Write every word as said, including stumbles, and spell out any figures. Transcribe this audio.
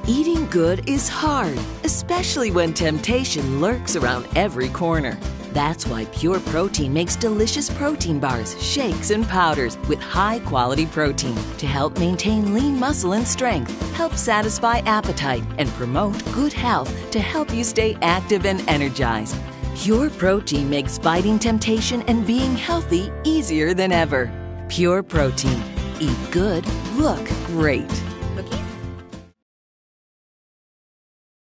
Eating good is hard, especially when temptation lurks around every corner. That's why Pure Protein makes delicious protein bars, shakes, and powders with high-quality protein to help maintain lean muscle and strength, help satisfy appetite, and promote good health to help you stay active and energized. Pure Protein makes fighting temptation and being healthy easier than ever. Pure Protein. Eat good, look great.